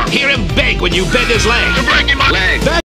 Hear him beg when you bend his leg. You're breaking my leg.